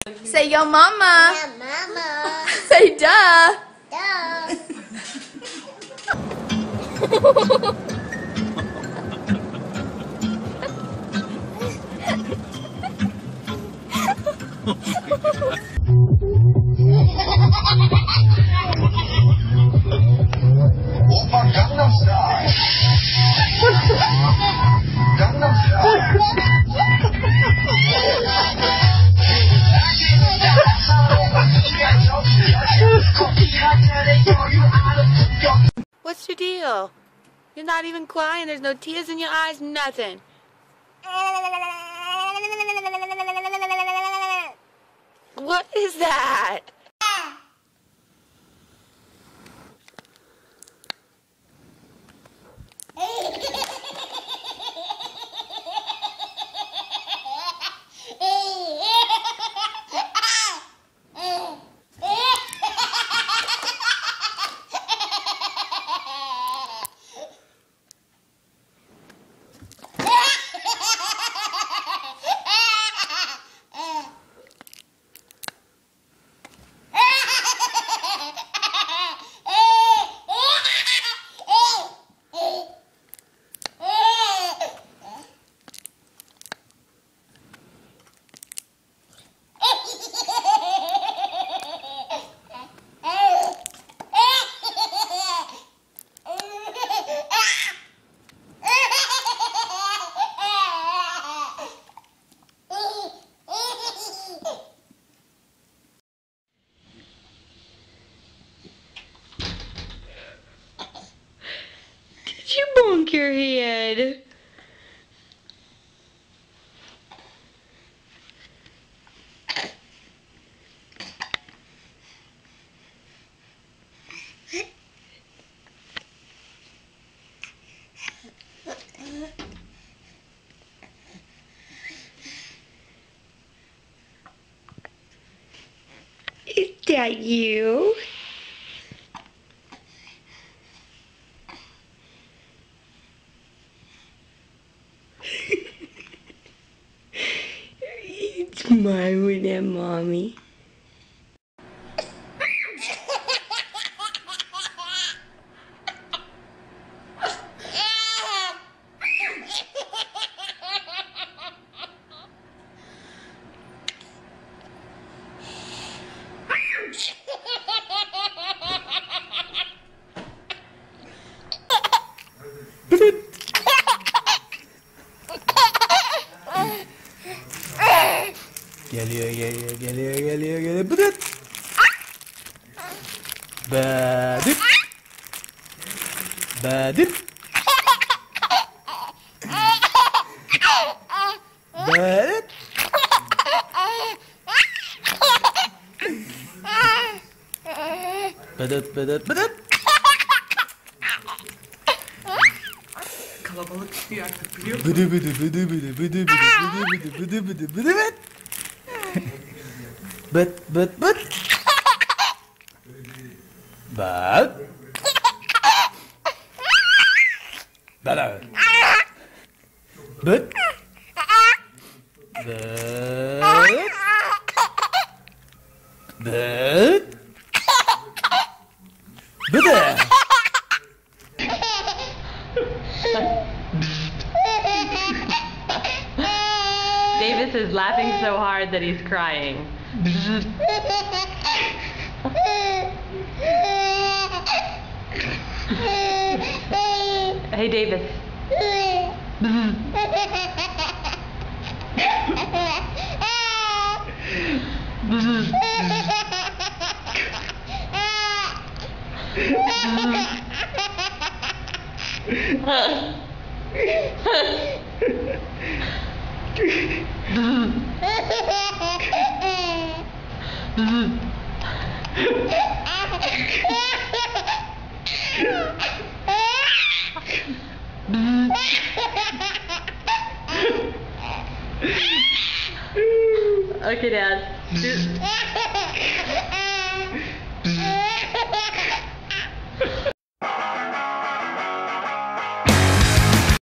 Say yo mama. Yeah, mama. Say duh. Duh. Gangnam Style. Gangnam Style. What's your deal? You're not even crying. There's no tears in your eyes, nothing. What is that? Did you bonk your head? Is that you? It's mine with that mommy. Geliyor. Bıdıt. Badip. Badip. Badip. Bıdıt. Kalabalık istiyor artık biliyor musun? Bıdı. Bıt. Bad. Bada. Bıt. Bıt. Bıdı. Davis is laughing so hard that he's crying. Hey, Davis. Okay, Dad.